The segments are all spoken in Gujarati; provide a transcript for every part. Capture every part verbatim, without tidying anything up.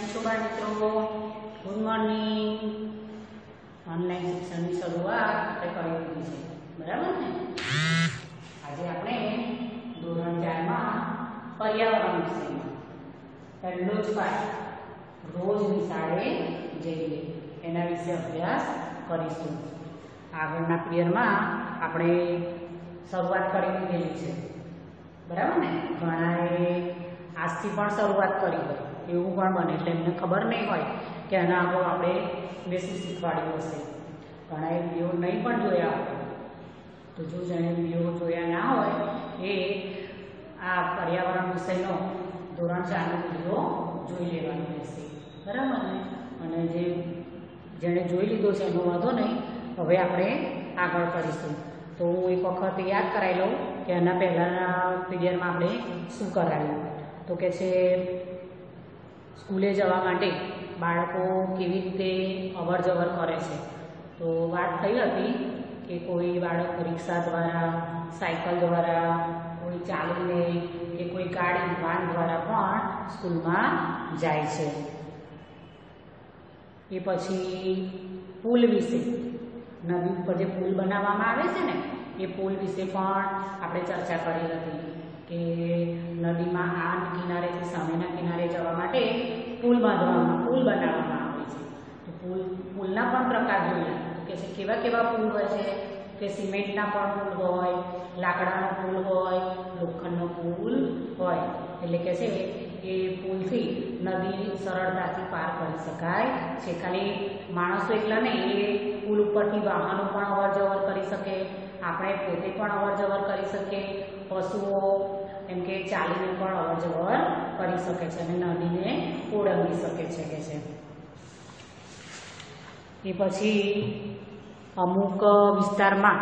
કેમ છો બાળ મિત્રો? Good morning. ઓનલાઈન શિક્ષણની શરૂઆત આપણે કરી દીધી છે, બરાબર ને? આજે આપણે ધોરણ ચારમાં પર્યાવરણ વિષયમાં પહેલો જ પાઠ રોજ નિશાળે જઈએ એના વિશે અભ્યાસ કરીશું. આગળના પીરિયડમાં આપણે શરૂઆત કરી દીધેલી છે, બરાબર ને? ઘણાએ આજથી પણ શરૂઆત કરી હોય એવું પણ બને, એટલે એમને ખબર નહીં હોય કે આના આગળ આપણે મેં શું શીખવાડ્યું હશે. ઘણાએ વિડીયો નહીં પણ જોયા હોય, તો જો જેણે વિડીયો જોયા ના હોય એ આ પર્યાવરણ વિષયનો ધોરણ ચારનો વિડીયો જોઈ લેવાનો રહેશે, બરાબર ને? અને જે જેણે જોઈ લીધો છે એનો વાંધો નહીં, હવે આપણે આગળ કરીશું. તો હું એક વખત યાદ કરાવી લઉં કે આના પહેલાંના પીરિયડમાં આપણે શું કરાવ્યું. તો કે છે સ્કૂલે જવા માટે બાળકો કેવી રીતે અવર જવર કરે છે. તો વાત થઈ હતી કે કોઈ બાળક રિક્ષા દ્વારા, સાયકલ દ્વારા, કોઈ ચાલીને કે કોઈ ગાડી વાન દ્વારા પણ સ્કૂલમાં જાય છે. એ પછી પુલ વિશે, નદી ઉપર જે પુલ બનાવવામાં આવે છે ને એ પુલ વિશે પણ આપણે ચર્ચા કરી હતી કે નદીમાં આ કિનારેથી સામેના કિનારે જવા માટે પુલ બાંધવામાં પુલ બનાવવામાં આવે છે. તો પુલ પુલના પણ પ્રકાર જોયા કે છે કેવા કેવા પુલ હોય છે કે સિમેન્ટના પણ પુલ હોય, લાકડાનો પુલ હોય, લોખંડનો પુલ હોય. એટલે કે છે એ પુલથી નદી સરળતાથી પાર કરી શકાય છે. ખાલી માણસો એકલા નહીં, એ પુલ ઉપરથી વાહનો પણ અવર જવર કરી શકે, આપણે પોતે પણ અવર જવર કરી શકીએ, પશુઓ એમ કે ચાલીને પણ અવર જવર કરી શકે છે અને નદીને ઓળંગી શકે છે કે છે. એ પછી અમુક વિસ્તારમાં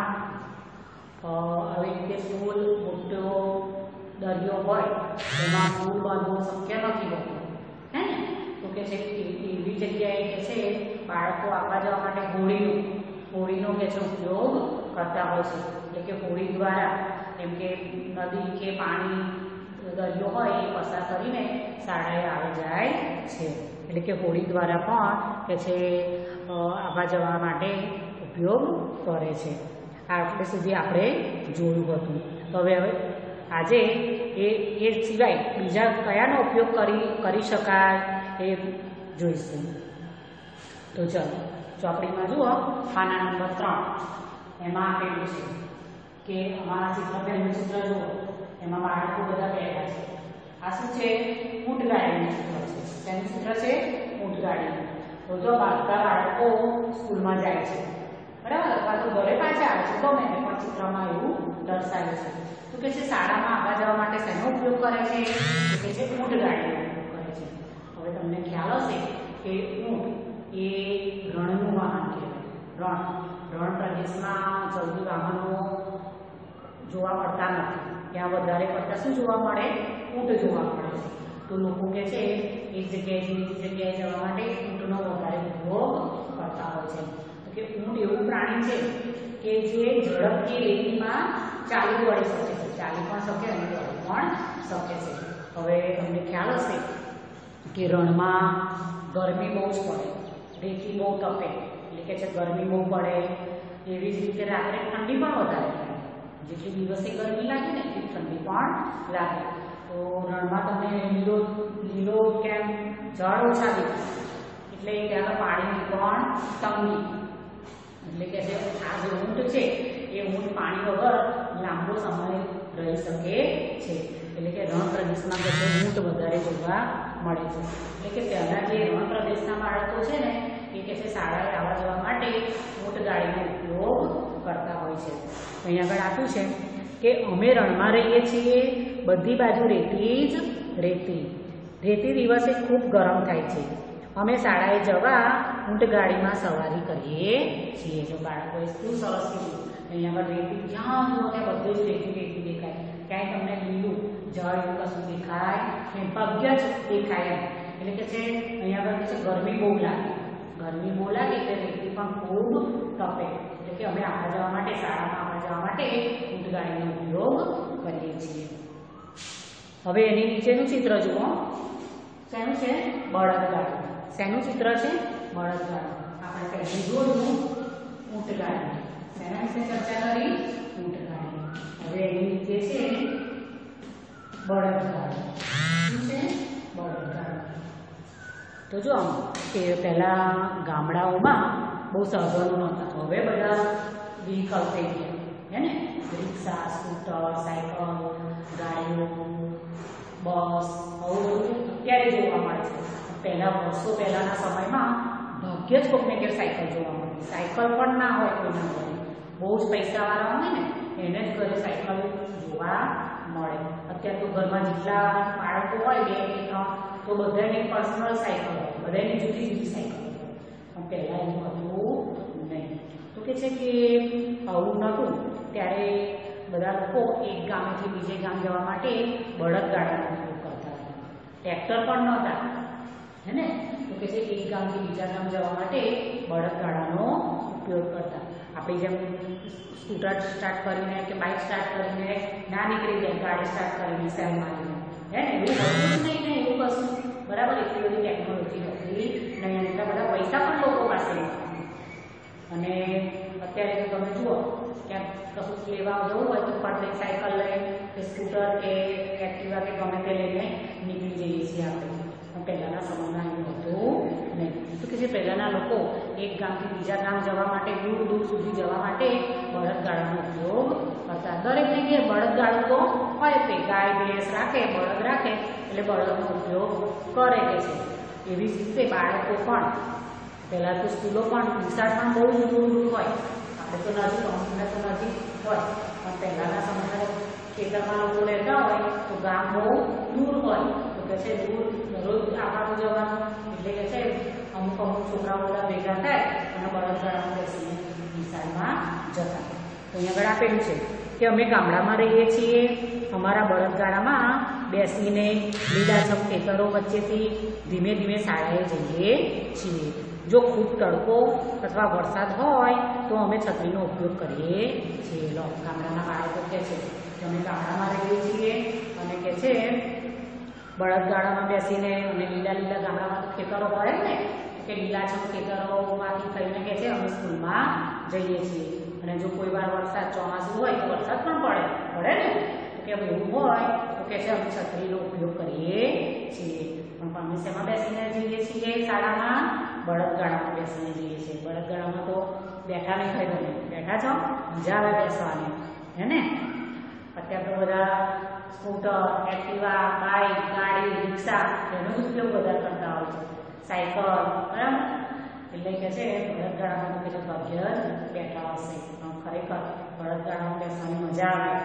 આવી રીતે પુલ, મોટો દરિયો હોય એમાં પુલ બાંધવો શક્ય નથી હોતું, હે ને? તો કે છે એવી જગ્યાએ કે છે બાળકો આવવા જવા માટે હોડીનો હોડીનો કે છે ઉપયોગ કરતા હોય છે. એટલે કે હોડી દ્વારા એમ કે નદી કે પાણી દરિયો હોય એ પસાર કરીને શાળાએ આવી જાય છે. એટલે કે હોડી દ્વારા પણ કે છે આવવા જવા માટે ઉપયોગ કરે છે. આટલે સુધી આપણે જોયું હતું. તો હવે હવે આજે એ એ સિવાય બીજા કયાનો ઉપયોગ કરી કરી શકાય એ જોઈશું. તો ચાલો ચોપડીમાં જુઓ, પાના નંબર ત્રણ એમાં આપેલું છે કે અમારા ચિત્ર પહેલું ચિત્ર જુઓ, એમાં બાળકો બધા બેઠા છે. આ શું છે? ઊંટગાડીનું ચિત્ર છે. તેનું ચિત્ર છે ઊંટગાડીનું. તો જો બધા બાળકો સ્કૂલમાં જાય છે, બરાબર? અથવા તો ઘરે પાછા આવે છે, ગમે તે પણ ચિત્રમાં એવું દર્શાવ્યું છે. તો કે છે શાળામાં આવવા જવા માટે શેનો ઉપયોગ કરે છે? તો કે છે ઊંટગાડીનો ઉપયોગ કરે છે. હવે તમને ખ્યાલ હશે કે ઊંટ એ રણનું વાહન કહેવાય. રણ રણ પ્રદેશમાં જલ્દી વાહનો જોવા મળતા નથી. ત્યાં વધારે પડતા શું જોવા મળે? ઊંટ જોવા મળે છે. તો લોકો કે છે એક જગ્યાએથી બીજી જગ્યાએ જવા માટે ઊંટનો વધારે ઉપયોગ કરતા હોય છે. તો કે ઊંટ એવું પ્રાણી છે કે જે ઝડપથી રેતીમાં ચાલી વળી શકે છે, ચાલી પણ શકે અને દોડી પણ શકે છે. હવે તમને ખ્યાલ હશે કે રણમાં ગરમી બહુ જ પડે, રેતી બહુ તપે, એટલે કે છે ગરમી બહુ પડે. એવી જ રીતે રાત્રે ઠંડી પણ વધારે પડે. જેટલી દિવસે ગરમી લાગે ને એટલી ઠંડી પણ લાગે. તો રણમાં તમને લીલો લીલો કેમ ઝાડ ઓછા દેખાય, એટલે ત્યાંના પાણીની પણ તંગી. એટલે કે છે આ જે ઊંટ છે એ ઊંટ પાણી વગર લાંબો સમય રહી શકે છે. એટલે કે રણ પ્રદેશમાં કે છે ઊંટ વધારે જોવા મળે છે. એટલે કે ત્યાંના જે રણ પ્રદેશના બાળકો છે ને એ કે છે શાળાએ આવવા જવા માટે ઊંટગાડીનો ઉપયોગ કરતા હોય છે. અહીંયા આગળ આપ્યું છે કે અમે રણમાં રહીએ છીએ, બધી બાજુ રેતી જ રેતી. રેતી દિવસે ખૂબ ગરમ થાય છે. અમે શાળાએ જવા ઊંટગાડીમાં સવારી કરીએ છીએ. જો બાળકોએ શું સરસ કીધું. અહીંયા આગળ રેતી જ્યાં જુઓ ત્યાં બધું જ રેતી રેતી દેખાય. ક્યાંય તમને લીલું જળ એવું કશું દેખાય નહીં, પગ્ય જ દેખાય. એટલે કે છે અહીંયા આગળ છે ગરમી બહુ લાગે, ગરમી બહુ લાગે એટલે રેતી પણ ખૂબ તપે. એટલે કે અમે આવવા જવા માટે શાળામાં આવવા જવા માટે ઊંટગાડીનો ઉપયોગ કરીએ છીએ. હવે એની નીચેનું ચિત્ર જુઓ, શેનું છે? બળદગાડું. શેનું ચિત્ર છે? બળદગાડું. આપણે પહેલું જોયું ઊંટગાડી. શેના વિશે ચર્ચા કરી? ઊંટગાડી. હવે એની નીચે છે બળદગાડું. શું છે? બળદગાડું. તો જો કે પહેલા ગામડાઓમાં બહુ સાધનો નહોતા, હવે બધા વ્હીકલ થઈ ગયા હે ને, રિક્ષા, સ્કૂટર, સાયકલ, ગાડીઓ, બસ, આવું બધું અત્યારે જોવા મળે છે. પહેલાં વર્ષો પહેલાંના સમયમાં ભાગ્યે જ કોઈને ઘેર સાયકલ જોવા મળે. સાયકલ પણ ના હોય કોઈના ઘરે, બહુ જ પૈસાવાળા હોય ને એને જ ઘરે સાયકલ જોવા મળે. અત્યારે તો ઘરમાં જેટલા બાળકો હોય બે કે ત્રણ તો બધાની પર્સનલ સાયકલ હોય, બધાની જુદી જુદી સાયકલ હોય. પણ પહેલાં એવું હતું નહીં. તો કે છે કે આવું નહોતું ત્યારે બધા લોકો એક ગામેથી બીજે ગામ જવા માટે બળદગાડાનો ઉપયોગ કરતા હતા. ટ્રેક્ટર પણ નહોતા હે ને, તો કે છે એક ગામથી બીજા ગામ જવા માટે બળદગાડાનો ઉપયોગ કરતા. આપણે જેમ સ્કૂટર સ્ટાર્ટ કરીને કે બાઇક સ્ટાર્ટ કરીને ના નીકળી જાય, ગાડી સ્ટાર્ટ કરીને સેલ મારીને હે ને, એવું હતું જ નહીં ને એવું કશું. બરાબર, એટલી બધી ટેકનોલોજી હતી નહીં, એટલા બધા પૈસા પણ લોકો પાસે નહોતા. અને અત્યારે તો તમે જુઓ ક્યાંક કશું લેવા જવું હોય તો ફટ સાયકલ લઈ કે સ્કૂટર કે એક્ટિવા કે ગમે તે લઈને નીકળી જઈએ છીએ આપણે. પણ પહેલાંના સમયમાં એવું હતું નહીં. તો કે જે પહેલાંના લોકો એક ગામથી બીજા ગામ જવા માટે દૂર દૂર સુધી જવા માટે બળદગાડાનો ઉપયોગ કરતા. દરેકને ઘેર બળદગાડું તો હોય તે, ગાય ભેંસ રાખે, બળદ રાખે એટલે બળદનો ઉપયોગ કરે કે છે. એવી જ રીતે બાળકો પણ પહેલાં તો સ્કૂલો પણ નિશાળ પણ બહુ દૂર દૂર હોય. આપણે તો નજીક, અમુકને તો નજીક હોય, પણ પહેલાંના સમયમાં ખેતરમાં લોકો રહેતા હોય તો ગામ બહુ દૂર હોય. તો કે છે દૂર રોજ આવવાનું જવાનું એટલે કે છે અમુક અમુક છોકરાઓ બધા ભેગા થાય અને બળદગાડામાં બેસીને નિશાળમાં જતા. તો અહીંયા આગળ આપેલું છે કે અમે ગામડામાં રહીએ છીએ, અમારા બળદગાડામાં બેસીને લીલાછમ ખેતરો વચ્ચેથી ધીમે ધીમે શાળાએ જઈએ છીએ. જો ખૂબ તડકો અથવા વરસાદ હોય તો અમે છત્રીનો ઉપયોગ કરીએ છીએ. લો, ગામડાના બાળકો કહે છે કે અમે ગામડામાં રહીએ છીએ અને કહે છે બળદગાડામાં બેસીને અને લીલા લીલા ગામડામાં તો ખેતરો હોય ને, કે લીલાછમ ખેતરોમાંથી થઈને કહે છે અમે સ્કૂલમાં જઈએ છીએ. અને જો કોઈ વાર વરસાદ ચોમાસું હોય તો વરસાદ પણ પડે પડે ને, તો કે એવું હોય તો કહે છે અમે છત્રીનો ઉપયોગ કરીએ છીએ. પણ અમે શેમાં બેસીને જઈએ છીએ? શાળામાં બળદગાડામાં બેસીને જઈએ છીએ. બળદગાડામાં તો બેઠા નહીં થાય, બને બેઠા છો, મજા આવે બેસવાની હે ને. અત્યારે તો બધા સ્કૂટર, એક્ટિવા, બાઇક, ગાડી, રિક્ષા એનો જ ઉપયોગ બધા કરતા હોય છે, સાયકલ. બરાબર, એટલે કે છે બળદગાડામાં તો કે ભાગ્ય જ બેઠા હશે, પણ ખરેખર બળદગાડામાં બેસવાની મજા આવે.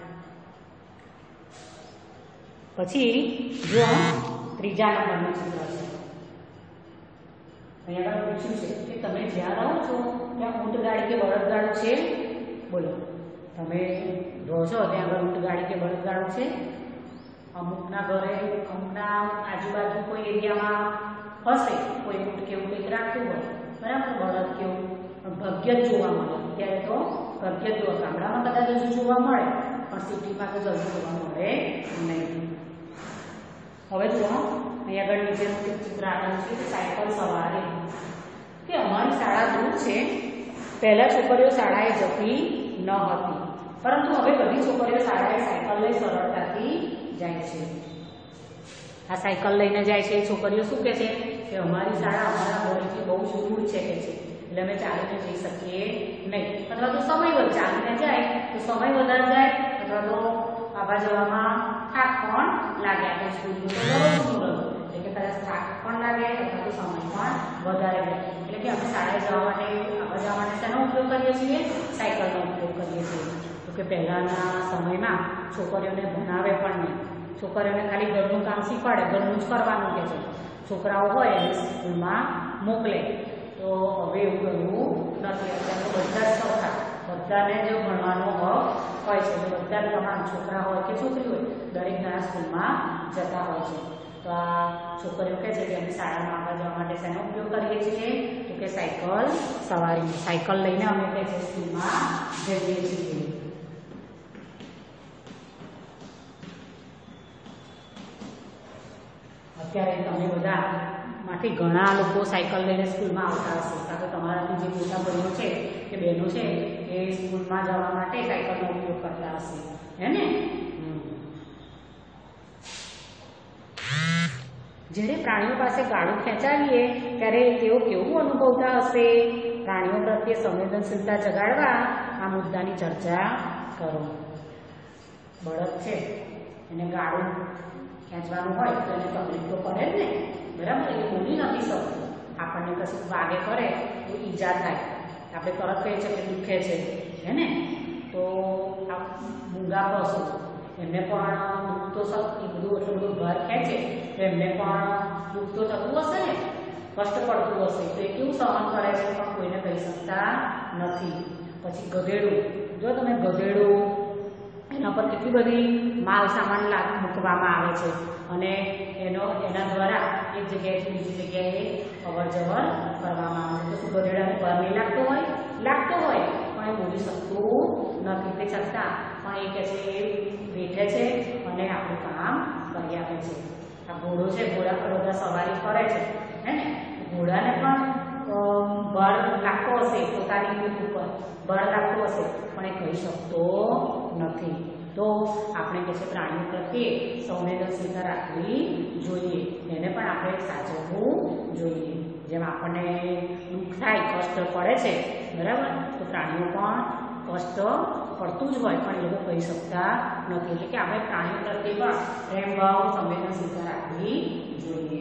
પછી જો ત્રીજા નંબરનું ચિત્ર છે. અહીંયા આગળ પૂછ્યું છે કે તમે જ્યાં રહો છો ત્યાં ઊંટગાડી કે બળદગાડું છે? બોલો, તમે રહો છો ત્યાં આગળ ઊંટગાડી કે બળદગાડું છે? અમુકના ઘરે, અમુકના આજુબાજુ કોઈ એરિયામાં હશે, કોઈ ઊંટ કેવું કંઈક રાખવું હોય, બરાબર, બળદ કેવું, પણ ભાગ્ય જ જોવા મળે. અત્યારે તો ભાગ્ય જ જોવા, ગામડામાં કદાચ હજુ જોવા મળે પણ સિટીમાં તો જલ્દી જોવા મળે નહીં. હવે જુઓ, અહીંયા આગળ નીચેનું ચિત્ર આપેલું છે કે સાયકલ સવારી. કે અમારી શાળા દૂર છે. પહેલાં છોકરીઓ શાળાએ જતી ન હતી, પરંતુ હવે બધી છોકરીઓ શાળાએ સાયકલ લઈ સરળતાથી જાય છે. આ સાયકલ લઈને જાય છે છોકરીઓ. શું કહે છે કે અમારી શાળા અમારા ઘરેથી બહુ જ દૂર છે કે છે, એટલે અમે ચાલીને જઈ શકીએ નહીં. અથવા તો સમય વધે, ચાલીને જાય તો સમય વધારે જાય, અથવા તો આવવા જવામાં થાક પણ લાગે. આપણે સ્કૂલનું તો દરરોજનું રહે એટલે કે કદાચ થાક પણ લાગે અથવા તો સમય પણ વધારે જાય. એટલે કે અમે શાળાએ જવા માટે, આવવા જવા માટે શેનો ઉપયોગ કરીએ છીએ? સાયકલનો ઉપયોગ કરીએ છીએ. તો કે પહેલાંના સમયમાં છોકરીઓને ભણાવે પણ નહીં, છોકરીઓને ખાલી ઘરનું કામ શીખવાડે, ઘરનું જ કરવાનું કહે છે. છોકરાઓ હોય એને સ્કૂલમાં મોકલે. તો હવે એવું કરવું નથી. અત્યારે તો બધા જ સરખા, બધાને જો ભણવાનો હક હોય છે, તો બધા જ તમામ છોકરા હોય કે છોકરી હોય દરેક નાના સ્કૂલમાં જતા હોય છે. તો આ છોકરીઓ કહે છે કે અમે શાળામાં આવવા જવા માટે શેનો ઉપયોગ કરીએ છીએ? તો કે સાયકલ સવારી. સાયકલ લઈને અમે કહે છે સ્કૂલમાં જઈએ છીએ. અત્યારે તમે બધા માંથી ઘણા લોકો સાયકલ લઈને સ્કૂલમાં આવતા હશે, કારણ કે તમારાથી જે મોટા ભાઈઓ છે કે બહેનો છે એ સ્કૂલમાં જવા માટે સાયકલનો ઉપયોગ કરતા હશે, હે ને? જ્યારે પ્રાણીઓ પાસે ગાડું ખેંચાવીએ ત્યારે તેઓ કેવું અનુભવતા હશે? પ્રાણીઓ પ્રત્યે સંવેદનશીલતા જગાડવા આ મુદ્દાની ચર્ચા કરો. બળદ છે એને ગાડું ખેંચવાનું હોય તો એને તકલીફ તો પડે જ ને, બરાબર? એ બોલી નથી શકતું. આપણને કશું વાગે કરે તો ઈજા થાય, આપણે તરત કહીએ છીએ કે દુખે છે, હે ને? તો આ મૂંગા પશુ એમને પણ દુઃખ તો એ બધું એટલું બધું ભાર ખેંચે તો એમને પણ દુઃખ તો થતું હશે ને, કષ્ટ પડતું હશે, તો એ કેવું સહન કરે છે પણ કોઈને કહી શકતા નથી. પછી ગધેડું, જો તમે ગધેડું એના પર કેટલી બધી માલ સામાન લાગ મૂકવામાં આવે છે અને એનો એના દ્વારા એક જગ્યાએથી બીજી જગ્યાએ અવર જવર કરવામાં આવે છે. તો શું ગધેડાને ભાર નહીં લાગતો હોય? લાગતો હોય, પણ એ બોલી શકતું નથી. તે છતાં પણ એ કહે છે એ બેઠે છે અને આપણું કામ કરી આપે છે. આ ઘોડો છે, ઘોડા પર બધા સવારી કરે છે, હે ને? ઘોડાને પણ ભાર લાગતો હશે, પોતાની પીઠ ઉપર ભાર લાગતો હશે, પણ એ કહી શકતો નથી. તો આપણે કહે છે પ્રાણીઓ પ્રત્યે સંવેદનશીલતા રાખવી જોઈએ, એને પણ આપણે સાચવવું જોઈએ. જેમ આપણને દુઃખ થાય, કષ્ટ પડે છે, બરાબર? તો પ્રાણીઓ પણ કષ્ટ પડતું જ હોય પણ એ લોકો કહી શકતા નથી. એટલે કે આપણે પ્રાણીઓ પ્રત્યે પણ પ્રેમ ભાવ, સંવેદનશીલતા રાખવી જોઈએ.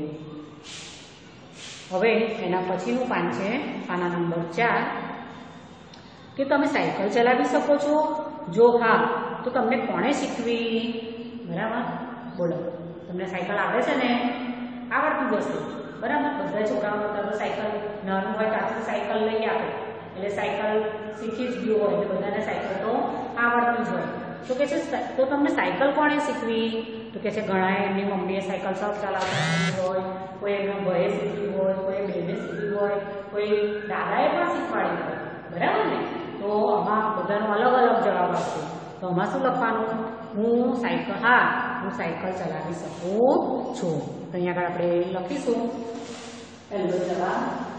હવે એના પછીનું પાન છે, પાના નંબર ચાર, કે તમે સાયકલ ચલાવી શકો છો? જો હા, તો તમને કોણે શીખવી? બરાબર? બોલો, તમને સાયકલ આવડે છે ને? આવડતું જ હશે, બરાબર? બધા છોકરાઓ તો સાયકલ નાનું હોય ત્યાંથી સાયકલ લઈ આપે એટલે સાયકલ શીખી જ ગયું હોય એટલે બધાને સાયકલ તો આવડતું જ હોય. તો કે છે તો તમને સાયકલ કોણે શીખવી? તો કે છે ઘણાએ એમની મમ્મીએ સાયકલ સૌ ચલાવતા શીખવી હોય, કોઈ એમના ભાઈએ શીખવી હોય, કોઈ બેને શીખવી હોય, કોઈ દાદાએ પણ શીખવાડી હોય, બરાબર ને? તો આમાં બધાનો અલગ અલગ જવાબ આપશે. તો આમાં શું લખવાનું? હું સાયકલ હા હું સાયકલ ચલાવી શકું છું. તો અહીંયા આગળ આપણે લખીશું પહેલો જવાબ.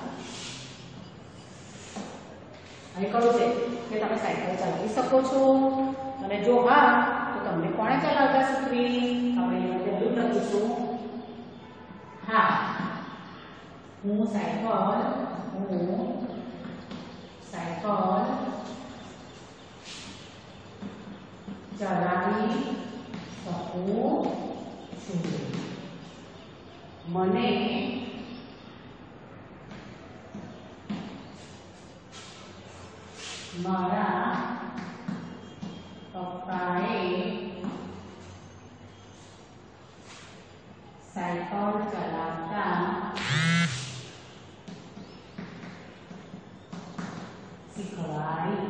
અહીં કહ્યું છે કે તમે સાયકલ ચલાવી શકો છો અને જો હા તો તમને કોણે ચલાવતા શીખવી? આપણે અહીંયા પહેલું લખીશું હા હું સાયકલ હું સાયકલ ચલાવી શકું છું. મને મારા પપ્પાએ સાયકલ ચલાવતા શીખવાડી.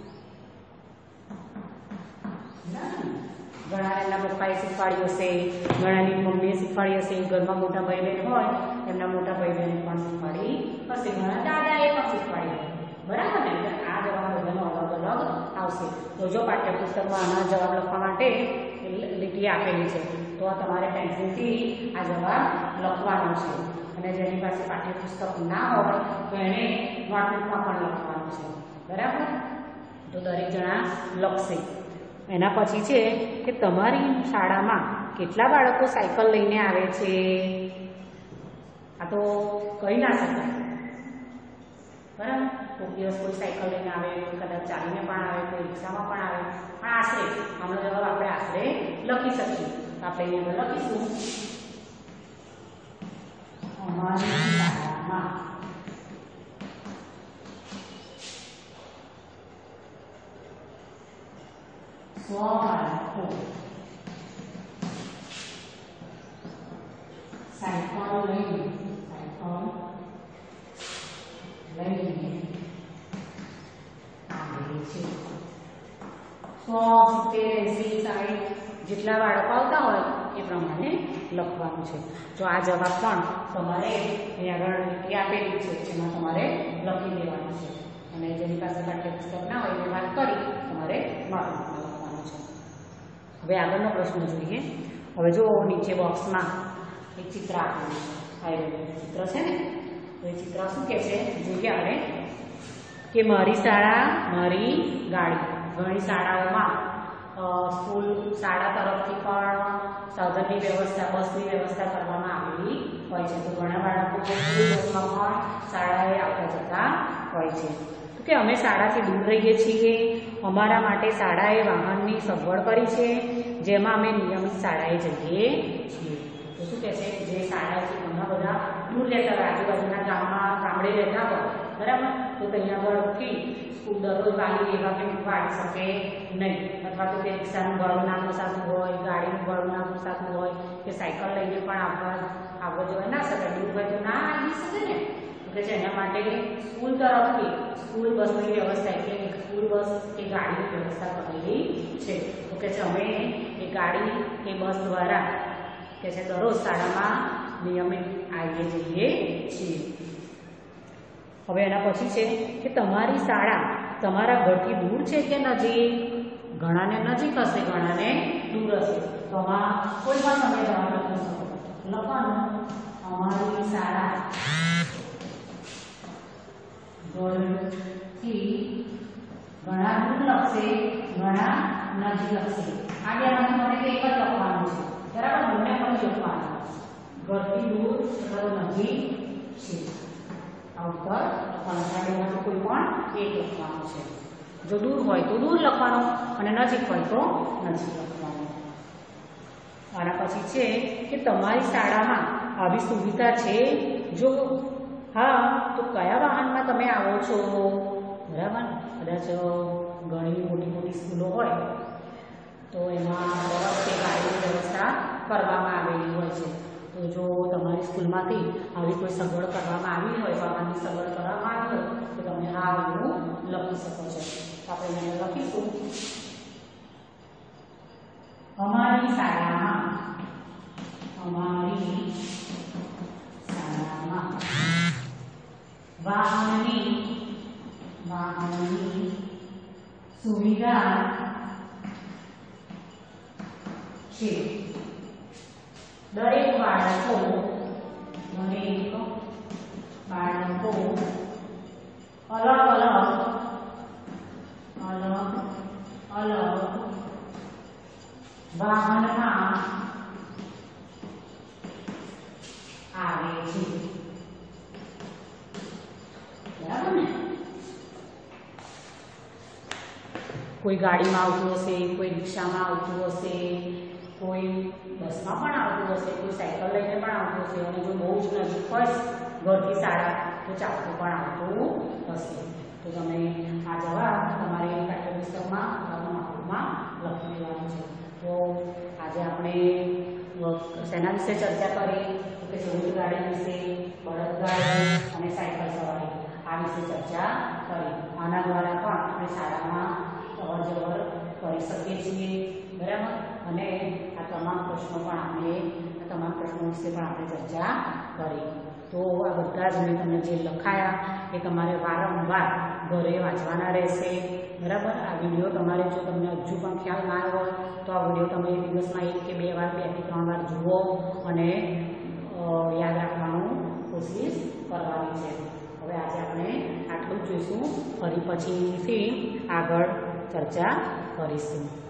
ઘણા એમના પપ્પાએ શીખવાડ્યું હશે, ઘણાની મમ્મીએ શીખવાડી હશે, ઘરમાં મોટા ભાઈ બહેન હોય એમના મોટા ભાઈ બહેને પણ શીખવાડી હશે, ઘણા દાદાએ પણ શીખવાડી. બરાબર ને? આ જવાબ બધાનો અલગ અલગ આવશે. તો જો પાઠ્યપુસ્તકમાં આના જવાબ લખવા માટે લીટી આપેલી છે તો તમારે પેન્સિલથી આ જવાબ લખવાનો છે અને જેની પાસે પાઠ્યપુસ્તક ના હોય તો એને નોટબુકમાં પણ લખવાનું છે, બરાબર? તો દરેક જણા લખશે. એના પછી છે કે તમારી શાળામાં કેટલા બાળકો સાયકલ લઈને આવે છે? આ તો કહી ના શકાય, બરાબર? કોઈ દિવસ કોઈ સાયકલ લઈને આવે, કોઈ કદાચ ચાલીને પણ આવે, કોઈ રિક્ષામાં પણ આવે, પણ આશરે આનો જવાબ આપણે આશરે લખી શકીએ. આપણે અહીંયા લખીશું અમારી શાળામાં સો બાળકો સાયકલ લઈને સાયકલ લઈને આવે છે. સો સિત્તેર એસી સાઠ જેટલા બાળકો આવતા હોય એ પ્રમાણે લખવાનું છે. જો આ જવાબ પણ તમારે અહીં આગળ લીટી આપેલી છે એમાં તમારે લખી દેવાનું છે અને જેની પાસે પાઠ્યપુસ્તક ના હોય એ વાત કરી તમારે નોટબુકમાં લખવાનું છે. હવે આગળનો પ્રશ્ન જોઈએ. હવે જો નીચે બોક્સમાં એક ચિત્ર આપેલું છે. આ ચિત્ર છે ને, તો એ ચિત્ર શું કહે છે જોઈએ આપણે કે મારી શાળા મારી ગાડી. ઘણી શાળાઓમાં સ્કૂલ શાળા તરફથી પણ સાધનની વ્યવસ્થા બસની વ્યવસ્થા કરવામાં આવેલી હોય છે. તો ઘણા બાળકો સ્કૂલ બસમાં પણ શાળાએ આવતા જતા હોય છે. તો કે અમે શાળાથી દૂર રહીએ છીએ, અમારા માટે શાળાએ વાહનની સગવડ કરી છે, જેમાં અમે નિયમિત શાળાએ જઈએ છીએ. તો શું કહે છે જે શાળાથી ઘણા બધા દૂર રહેતા હોય, આજુબાજુના ગામમાં ગામડે રહેતા હોય બરાબર, તો ત્યાં આગળથી સ્કૂલ દરરોજ વાલી એવા કે વાળી શકે નહીં, અથવા તો કે રિક્ષાનું ભાડું ના પોસાતું હોય, ગાડીનું ભાડું ના પોસાતું હોય, કે સાયકલ લઈને પણ આવવા આવવા જવા ના શકે, દૂર હોય તો ના આવી શકે ને. એટલે છે એના માટે સ્કૂલ તરફથી સ્કૂલ બસની વ્યવસ્થા એટલે સ્કૂલ બસ કે ગાડીની વ્યવસ્થા કરેલી છે. તો કે છે અમે એ ગાડી કે બસ દ્વારા કે છે દરરોજ શાળામાં નિયમિત આવીએ જઈએ છીએ. હવે એના પછી છે કે તમારી શાળા તમારા ઘરથી દૂર છે કે નજીક? ઘણાને નજીક હશે, ઘણાને દૂર હશે. તો આમાં કોઈ પણ તમે જવાબ લખી શકો. લખવાનું અમારી શાળા ઘરથી ઘણા દૂર લખશે, ઘણા નજીક લખશે. આ બે મને એક જ લખવાનું છે બરાબર, બંને પણ લખવાનું. ઘરથી દૂર અથવા નજીક છે આ ઉપર લખવાનું. કોઈ પણ એક લખવાનું છે. જો દૂર હોય તો દૂર લખવાનું અને નજીક હોય તો નજીક લખવાનું. આના પછી છે કે તમારી શાળામાં આવી સુવિધા છે? જો હા તો કયા વાહનમાં તમે આવો છો? બરાબર, કદાચ ઘણી મોટી મોટી સ્કૂલો હોય તો એમાં બસ કે ગાડીની વ્યવસ્થા કરવામાં આવેલી હોય છે. તો જો તમારી સ્કૂલમાંથી આવી કોઈ સગવડ કરવામાં આવી હોય, વાહનની સગવડ કરવામાં આવી હોય તો તમે હા એવું લખી શકો છો. આપણે એને લખીશું અમારી શાળામાં અમારી શાળામાં વાહનની વાહનની સુવિધા છે. દરેક બાળકો દરેક બાળકો અલગ અલગ અલગ અલગ વાહનમાં આવે છે. બરાબર ને? કોઈ ગાડીમાં આવતું હશે, કોઈ રિક્ષામાં આવતું હશે, કોઈ બસમાં પણ આવતું હશે, કોઈ સાયકલ લઈને પણ આવતું હશે, અને જો બહુ જ નજીક હોય ઘરથી શાળા તો ચાલતું પણ આવતું હશે. તો તમે આ જવાબ તમારી પાઠ્યપુસ્તકમાં અથવા નોટબુકમાં લખી દેવાનું છે. તો આજે આપણે શેના વિશે ચર્ચા કરી? તો કે ઊંટગાડી વિશે, બળદગાડી અને સાયકલ સવારી આ વિશે ચર્ચા કરી. આના દ્વારા પણ આપણે શાળામાં અવર જવર કરી શકીએ છીએ બરાબર. અને આ તમામ પ્રશ્નો પણ આપણે આ તમામ પ્રશ્નો વિશે પણ આપણે ચર્ચા કરી. તો આ બધા જ મેં તમને જે લખાયા એ તમારે વારંવાર ઘરે વાંચવાના રહેશે બરાબર. આ વિડીયો તમારે જો તમને હજુ પણ ખ્યાલ ના હોય તો આ વિડીયો તમે દિવસમાં એક કે બે વાર બે થી ત્રણ વાર જુઓ અને યાદ રાખવાનું કોશિશ કરવાની છે. હવે આજે આપણે આટલું જ જોઈશું, ફરી પછીથી આગળ ચર્ચા કરીશું.